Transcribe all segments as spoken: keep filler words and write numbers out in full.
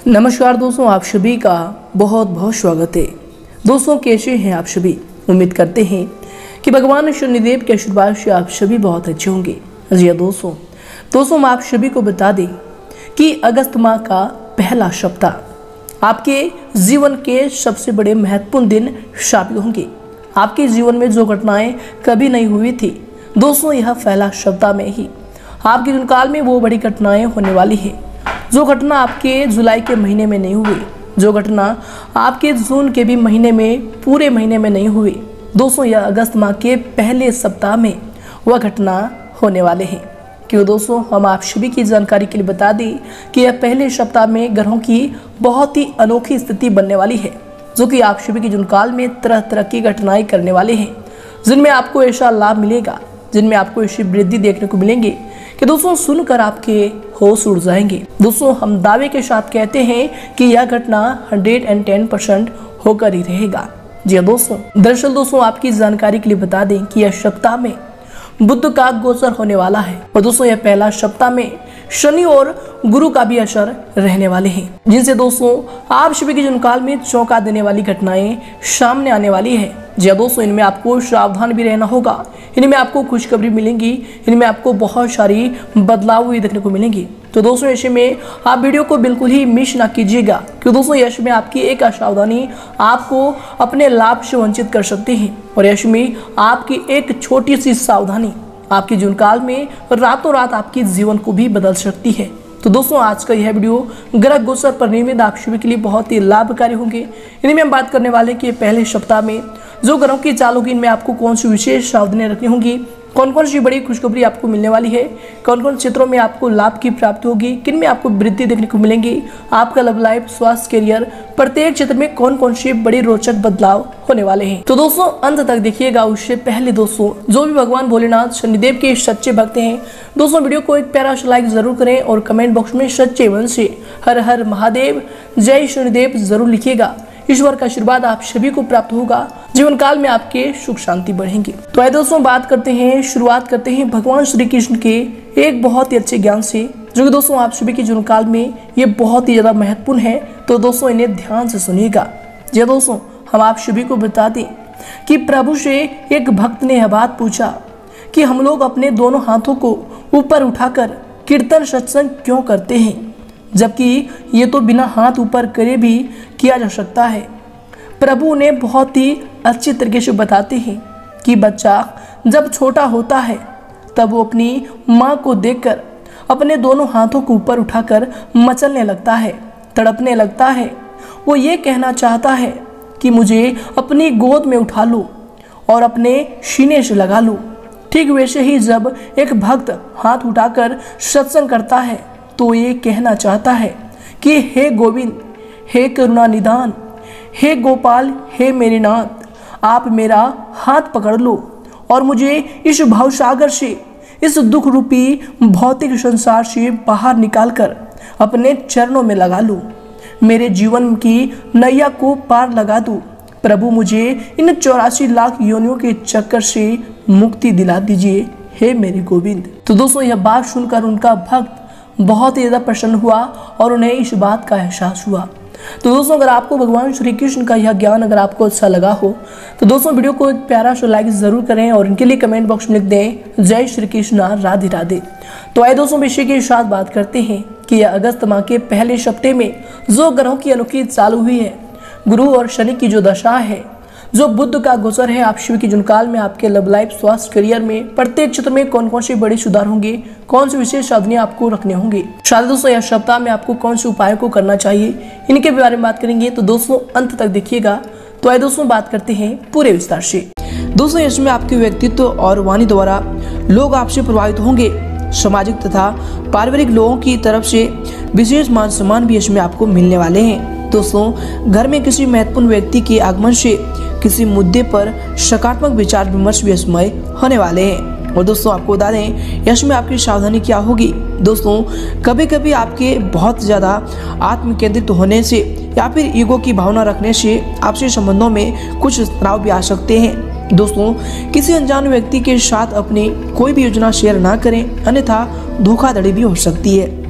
नमस्कार दोस्तों, आप सभी का बहुत बहुत स्वागत है। दोस्तों, कैसे हैं आप सभी? उम्मीद करते हैं कि भगवान शनिदेव के आशीर्वाद से आप सभी बहुत अच्छे होंगे। जी हाँ दोस्तों, दोस्तों हम आप सभी को बता दें कि अगस्त माह का पहला सप्ताह आपके जीवन के सबसे बड़े महत्वपूर्ण दिन साबित होंगे। आपके जीवन में जो घटनाएं कभी नहीं हुई थी दोस्तों, यह पहला सप्ताह में ही आपके जीवन काल में वो बड़ी घटनाएं होने वाली है जो घटना आपके जुलाई के महीने में नहीं हुई, जो घटना आपके जून के भी महीने में पूरे महीने में नहीं हुई। दोस्तों, यह अगस्त माह के पहले सप्ताह में वह घटना होने वाले हैं। क्यों दोस्तों, हम आप सभी की जानकारी के लिए बता दें कि यह पहले सप्ताह में ग्रहों की बहुत ही अनोखी स्थिति बनने वाली है जो कि आप सभी के जीवन काल में तरह तरह की घटनाएं करने वाले हैं, जिनमें आपको ऐसा लाभ मिलेगा, जिनमें आपको ऐसी वृद्धि देखने को मिलेंगे कि दोस्तों सुनकर आपके होश उड़ जाएंगे। दोस्तों, हम दावे के साथ कहते हैं कि यह घटना एक सौ दस परसेंट होकर ही रहेगा। जी हाँ दोस्तों, दरअसल दोस्तों आपकी जानकारी के लिए बता दें कि यह सप्ताह में बुध का गोचर होने वाला है और दोस्तों यह पहला सप्ताह में शनि और गुरु का भी असर रहने वाले हैं, जिनसे दोस्तों आप सभी के जीवन काल में चौंका देने वाली घटनाएं सामने आने वाली है। जी हाँ दोस्तों, इनमें आपको सावधान भी रहना होगा, इनमें आपको खुशखबरी मिलेंगी, इनमें आपको बहुत सारी बदलाव हुई देखने को मिलेंगी। तो दोस्तों ऐसे में आप वीडियो को बिल्कुल ही मिस ना कीजिएगा, क्योंकि दोस्तों यश में आपकी एक असावधानी आपको अपने लाभ से वंचित कर सकती है और यश में आपकी एक छोटी सी सावधानी आपके जीवन काल में रातों रात आपके जीवन को भी बदल सकती है। तो दोस्तों आज का यह वीडियो ग्रह गोचर पर निर्मित आप सभी के लिए बहुत ही लाभकारी होंगे। इनमें हम बात करने वाले कि पहले सप्ताह में जो ग्रहों की चाल होगी, इनमें आपको कौन सी विशेष सावधानियां रखनी होंगी, कौन कौन सी बड़ी खुशखबरी आपको मिलने वाली है, कौन कौन क्षेत्रों में आपको लाभ की प्राप्ति होगी, किन में आपको वृद्धि देखने को मिलेंगी, आपका लव लाइफ, स्वास्थ्य, करियर, प्रत्येक क्षेत्र में कौन कौन से बड़ी रोचक बदलाव होने वाले हैं। तो दोस्तों अंत तक देखिएगा। उससे पहले दोस्तों जो भी भगवान भोलेनाथ शनिदेव के सच्चे भक्त हैं दोस्तों, वीडियो को एक प्यारा सा लाइक जरूर करें और कमेंट बॉक्स में सच्चे मन से हर हर महादेव, जय शनिदेव जरूर लिखिएगा। ईश्वर का आशीर्वाद आप सभी को प्राप्त होगा, जीवन काल में आपके सुख शांति बढ़ेंगे। तो आइए दोस्तों बात करते हैं, शुरुआत करते हैं भगवान श्री कृष्ण के एक बहुत ही अच्छे ज्ञान से, जो कि दोस्तों आप सभी के जीवन काल में ये बहुत ही ज्यादा महत्वपूर्ण है। तो दोस्तों इन्हें ध्यान से सुनिएगा। जी दोस्तों, हम आप सभी को बता दें कि प्रभु से एक भक्त ने यह बात पूछा कि हम लोग अपने दोनों हाथों को ऊपर उठाकर कीर्तन सत्संग क्यों करते हैं, जबकि ये तो बिना हाथ ऊपर करे भी किया जा सकता है। प्रभु ने बहुत ही अच्छी तरीके से बताते हैं कि बच्चा जब छोटा होता है तब वो अपनी माँ को देखकर अपने दोनों हाथों को ऊपर उठाकर मचलने लगता है, तड़पने लगता है। वो ये कहना चाहता है कि मुझे अपनी गोद में उठा लो और अपने सीने से लगा लो। ठीक वैसे ही जब एक भक्त हाथ उठाकर सत्संग करता है तो ये कहना चाहता है कि हे गोविंद, हे करुणा निधान, हे गोपाल, हे मेरे नाथ, आप मेरा हाथ पकड़ लो और मुझे इस भवसागर से, इस दुख रूपी भौतिक संसार से बाहर निकालकर अपने चरणों में लगा लो। मेरे जीवन की नैया को पार लगा दो। प्रभु मुझे इन चौरासी लाख योनियों के चक्कर से मुक्ति दिला दीजिए, हे मेरे गोविंद। तो दोस्तों यह बात सुनकर उनका भक्त बहुत ही ज़्यादा प्रसन्न हुआ और उन्हें इस बात का एहसास हुआ। तो दोस्तों अगर आपको भगवान श्री कृष्ण का यह ज्ञान अगर आपको अच्छा लगा हो तो दोस्तों वीडियो को एक प्यारा सा लाइक जरूर करें और इनके लिए कमेंट बॉक्स में लिख दें जय श्री कृष्ण, राधे राधे। तो आइए दोस्तों विषय के साथ बात करते हैं कि यह अगस्त माह के पहले सप्ताह में जो ग्रहों की अनोखी चालू हुई है, गुरु और शनि की जो दशा है, जो बुध का गोचर है, आप शिव की जीवन काल में आपके लव लाइफ, स्वास्थ्य, करियर में प्रत्येक क्षेत्र में कौन कौन से बड़े सुधार होंगे, कौन सी विशेष सावधानियां आपको रखने होंगे, शायद दोस्तों यह सप्ताह में आपको कौन से उपायों को करना चाहिए, इनके बारे में बात करेंगे। तो दोस्तों अंत तक देखिएगा। तो आइए दोस्तों बात करते हैं पूरे विस्तार से। दोस्तों इसमें आपके व्यक्तित्व और वाणी द्वारा लोग आपसे प्रभावित होंगे। सामाजिक तथा पारिवारिक लोगों की तरफ से विशेष मान सम्मान भी इसमें आपको मिलने वाले हैं। दोस्तों घर में किसी महत्वपूर्ण व्यक्ति के आगमन से किसी मुद्दे पर सकारात्मक विचार विमर्श भी इसमें होने वाले हैं। और दोस्तों आपको बता दें इसमें आपकी सावधानी क्या होगी। दोस्तों कभी कभी आपके बहुत ज़्यादा आत्म केंद्रित होने से या फिर ईगो की भावना रखने से आपसी संबंधों में कुछ तनाव भी आ सकते हैं। दोस्तों किसी अनजान व्यक्ति के साथ अपनी कोई भी योजना शेयर ना करें, अन्यथा धोखाधड़ी भी हो सकती है।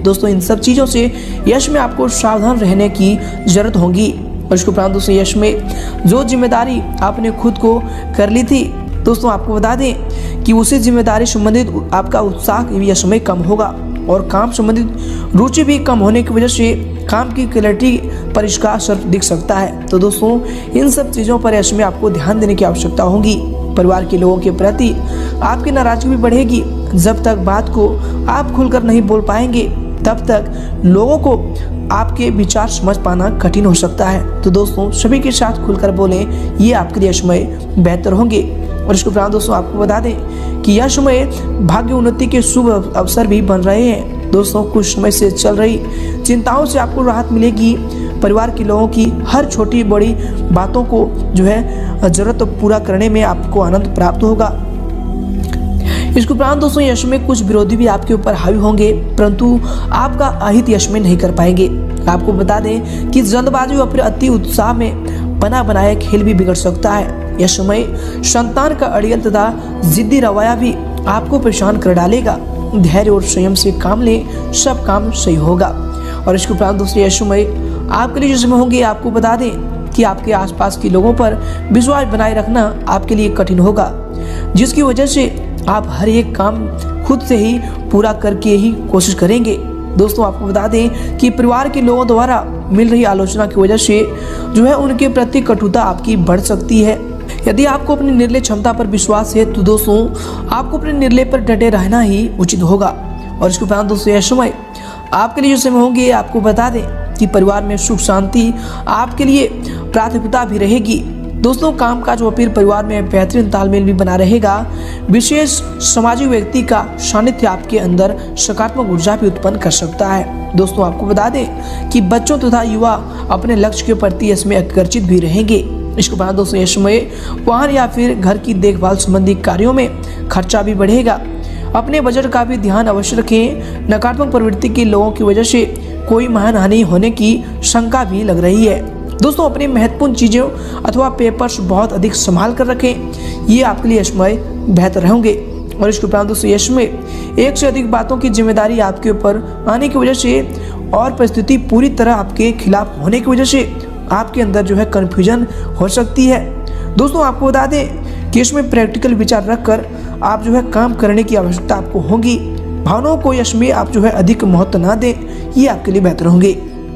दोस्तों इन सब चीज़ों से यश में आपको सावधान रहने की जरूरत होगी। और इसके उपरांत दोस्तों यश में जो जिम्मेदारी आपने खुद को कर ली थी, दोस्तों आपको बता दें कि उसी जिम्मेदारी संबंधित आपका उत्साह यश में कम होगा और काम संबंधित रुचि भी कम होने की वजह से काम की क्लैरिटी पर इसका असर दिख सकता है। तो दोस्तों इन सब चीज़ों पर यश में आपको ध्यान देने की आवश्यकता होगी। परिवार के लोगों के प्रति आपकी नाराजगी भी बढ़ेगी। जब तक बात को आप खुलकर नहीं बोल पाएंगे तब तक लोगों को आपके विचार समझ पाना कठिन हो सकता है। तो दोस्तों सभी के साथ खुलकर बोलें, ये आपके लिए यशमय बेहतर होंगे। और इसके उपरांत दोस्तों आपको बता दें कि यशमय भाग्य उन्नति के शुभ अवसर भी बन रहे हैं। दोस्तों कुछ समय से चल रही चिंताओं से आपको राहत मिलेगी। परिवार के लोगों की हर छोटी बड़ी बातों को जो है जरूरत पूरा करने में आपको आनंद प्राप्त होगा। इसके उपरांत दोस्तों यश में कुछ विरोधी भी आपके ऊपर हावी होंगे, परंतु आपका अहित यश में नहीं कर पाएंगे। आपको बता दें कि जल्दबाजी और फिर अति उत्साह में बना बनाया खेल भी बिगड़ सकता है। यश में संतान का अड़ियल तथा जिद्दी रवैया भी आपको परेशान कर डालेगा। धैर्य और संयम से काम लें, सब काम सही होगा। और इसके उपरांत दोस्तों यश में आपके लिए जो समय होंगे, आपको बता दें कि आपके आसपास के लोगों पर विश्वास बनाए रखना आपके लिए कठिन होगा, जिसकी वजह से आप हर एक काम खुद से ही पूरा करके ही कोशिश करेंगे। दोस्तों आपको बता दें कि परिवार के लोगों द्वारा मिल रही आलोचना की वजह से जो है उनके प्रति कटुता आपकी बढ़ सकती है। यदि आपको अपनी निर्णय क्षमता पर विश्वास है तो दोस्तों आपको अपने निर्णय पर डटे रहना ही उचित होगा। और इसके उपरांत दोस्तों यह समय आपके लिए जो समय होंगे, आपको बता दें कि परिवार में सुख शांति आपके लिए प्राथमिकता भी रहेगी। दोस्तों कामकाज व फिर परिवार में बेहतरीन तालमेल भी बना रहेगा। विशेष सामाजिक व्यक्ति का सानिध्य आपके अंदर सकारात्मक ऊर्जा भी उत्पन्न कर सकता है। दोस्तों आपको बता दें कि बच्चों तथा युवा अपने लक्ष्य के प्रति इसमें आकर्षित भी रहेंगे। इसके बाद दोस्तों इस समय वाहन या फिर घर की देखभाल संबंधी कार्यों में खर्चा भी बढ़ेगा। अपने बजट का भी ध्यान अवश्य रखें। नकारात्मक प्रवृत्ति के लोगों की वजह से कोई महान हानि होने की शंका भी लग रही है। दोस्तों अपनी महत्वपूर्ण चीज़ों अथवा पेपर्स बहुत अधिक संभाल कर रखें, ये आपके लिए यशमय बेहतर होंगे। और इसके उपरांत दोस्तों यश में एक से अधिक बातों की जिम्मेदारी आपके ऊपर आने की वजह से और परिस्थिति पूरी तरह आपके खिलाफ होने की वजह से आपके अंदर जो है कन्फ्यूजन हो सकती है। दोस्तों आपको बता दें कि इसमें प्रैक्टिकल विचार रखकर आप जो है काम करने की आवश्यकता आपको होगी। भावनाओं को यश में आप जो है अधिक महत्व ना दें, ये आपके लिए बेहतर होंगे।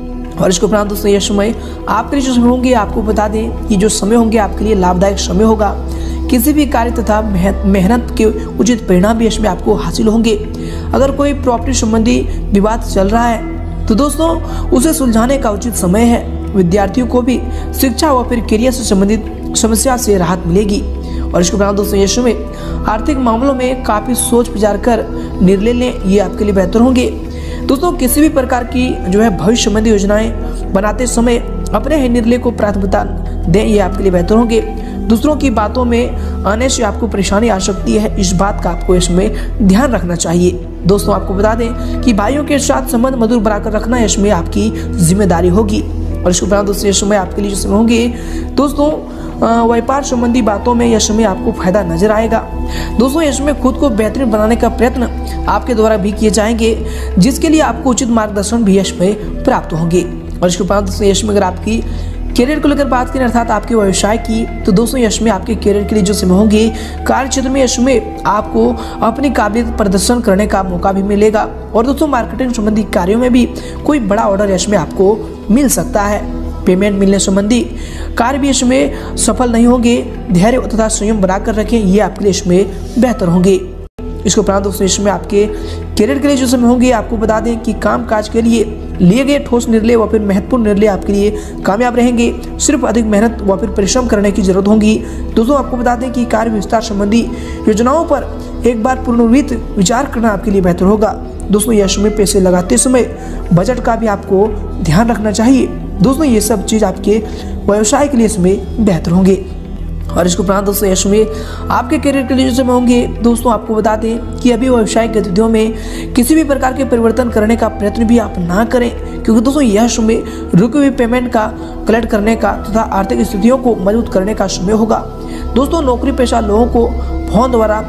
और इसके उपरांत दोस्तों यह समय आपके लिए जो समय होंगे, आपको बता दें कि जो समय होंगे आपके लिए लाभदायक समय होगा। किसी भी कार्य तथा मेहनत के उचित परिणाम भी इसमें आपको हासिल होंगे। अगर कोई प्रॉपर्टी संबंधी विवाद चल रहा है तो दोस्तों उसे सुलझाने का उचित समय है। विद्यार्थियों को भी शिक्षा व फिर करियर से संबंधित समस्या से राहत मिलेगी। और इसके उपरांत दोस्तों यह समय आर्थिक मामलों में काफ़ी सोच विचार कर निर्णय लें, ये आपके लिए बेहतर होंगे। दोस्तों किसी भी प्रकार की जो है भविष्य संबंधी योजनाएं बनाते समय अपने ही निर्णय को प्राथमिकता दें, ये आपके लिए बेहतर होंगे। दूसरों की बातों में आने से आपको परेशानी आ सकती है, इस बात का आपको इसमें ध्यान रखना चाहिए। दोस्तों आपको बता दें कि भाइयों के साथ संबंध मधुर बनाकर रखना इसमें आपकी जिम्मेदारी होगी। और इसके उपरांत दोस्तों इस समय आपके लिए जो समय होंगे, दोस्तों व्यापार संबंधी बातों में यह समय आपको फायदा नजर आएगा। दोस्तों यह समय खुद को बेहतरीन बनाने का प्रयत्न आपके द्वारा भी किए जाएंगे, जिसके लिए आपको उचित मार्गदर्शन भी यश में प्राप्त होंगे। और इसके उपरांत दोस्तों यश में अगर आपकी करियर को लेकर बात करें अर्थात आपके व्यवसाय की, तो दोस्तों यश में आपके करियर के लिए जो समय होंगे, कार्य क्षेत्र में यश में आपको अपनी काबिलियत प्रदर्शन करने का मौका भी मिलेगा। और दोस्तों मार्केटिंग संबंधी कार्यों में भी कोई बड़ा ऑर्डर यश में आपको मिल सकता है। पेमेंट मिलने संबंधी कार्य भी इसमें सफल नहीं होंगे। धैर्य तथा संयम बनाकर रखें, ये आपके लिए इसमें बेहतर होंगे। इसके उपरांत दोस्तों इसमें आपके करियर के लिए जो समय होंगे, आपको बता दें कि काम काज के लिए लिए गए ठोस निर्णय व फिर महत्वपूर्ण निर्णय आपके लिए कामयाब रहेंगे। सिर्फ अधिक मेहनत व फिर परिश्रम करने की जरूरत होगी। दोस्तों आपको बता दें कि कार्य विस्तार संबंधी योजनाओं पर एक बार पुनर्वित विचार करना आपके लिए बेहतर होगा। दोस्तों यह समय पैसे लगाते समय बजट का भी आपको ध्यान रखना चाहिए। दोस्तों ये सब चीज़ आपके व्यवसाय के लिए इसमें बेहतर होंगे। और इसके उपरांत दोस्तों यश में आपके करियर के लिए जो समय होंगे, दोस्तों आपको बता दें कि अभी व्यवसायिक गतिविधियों में किसी भी प्रकार के परिवर्तन करने का प्रयत्न भी आप ना करें, क्योंकि दोस्तों यह समय रुकी हुई पेमेंट का कलेक्ट करने का तथा आर्थिक स्थितियों को मजबूत करने का समय होगा। दोस्तों नौकरी पेशा लोगों को फोन द्वारा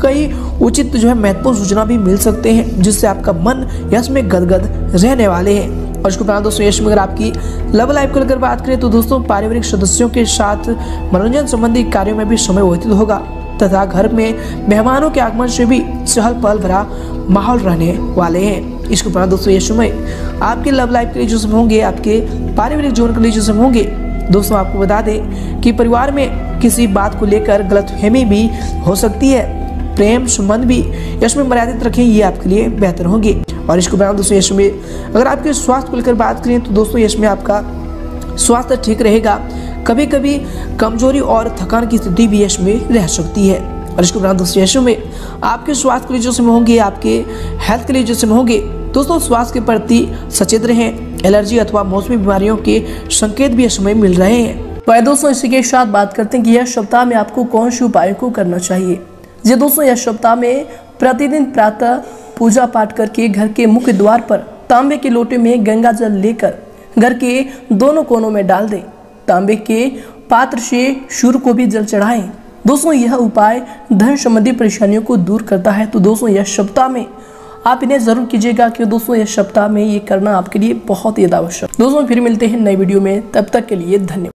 कई उचित जो है महत्वपूर्ण सूचना भी मिल सकते हैं, जिससे आपका मन यश में गदगद रहने वाले हैं। और इसको प्रणाम दोस्तों, यश में अगर आपकी लव लाइफ को लेकर बात करें तो दोस्तों पारिवारिक सदस्यों के साथ मनोरंजन संबंधी कार्यों में भी समय व्यतीत होगा तथा घर में मेहमानों के आगमन से भी चहल पहल भरा माहौल रहने वाले हैं। इसको प्रणाम दोस्तों, यश में आपके लव लाइफ के लिए जो समय होंगे, आपके पारिवारिक जीवन के लिए जो समय होंगे, दोस्तों आपको बता दें कि परिवार में किसी बात को लेकर गलतफहमी भी हो सकती है। प्रेम संबंध भी यश में मर्यादित रखें, ये आपके लिए बेहतर होंगे। और इसको बता दोस्तों, यश में अगर आपके स्वास्थ्य को लेकर बात करें तो दोस्तों यश में आपका स्वास्थ्य ठीक रहेगा। कभी कभी कमजोरी और थकान की स्थिति भी यश में रह सकती है। और इसको बता दोस्तों, यश में आपके स्वास्थ्य के लिए जो समय होंगे, आपके हेल्थ के लिए जो समय होंगे, दोस्तों स्वास्थ्य के प्रति सचेत रहें। एलर्जी अथवा मौसमी बीमारियों के संकेत भी इस समय मिल रहे हैं। तो दोस्तों इसी के साथ बात करते हैं कि यह सप्ताह में आपको कौन से उपायों को करना चाहिए। जी दोस्तों, यह सप्ताह में प्रतिदिन प्रातः पूजा पाठ करके घर के मुख्य द्वार पर तांबे के लोटे में गंगा जल लेकर घर के दोनों कोनों में डाल दें। तांबे के पात्र से सूर्य को भी जल चढ़ाएं। दोस्तों यह उपाय धन संबंधी परेशानियों को दूर करता है। तो दोस्तों यह सप्ताह में आप इन्हें जरूर कीजिएगा कि दोस्तों यह सप्ताह में ये करना आपके लिए बहुत ही आवश्यक। दोस्तों फिर मिलते हैं नई वीडियो में, तब तक के लिए धन्यवाद।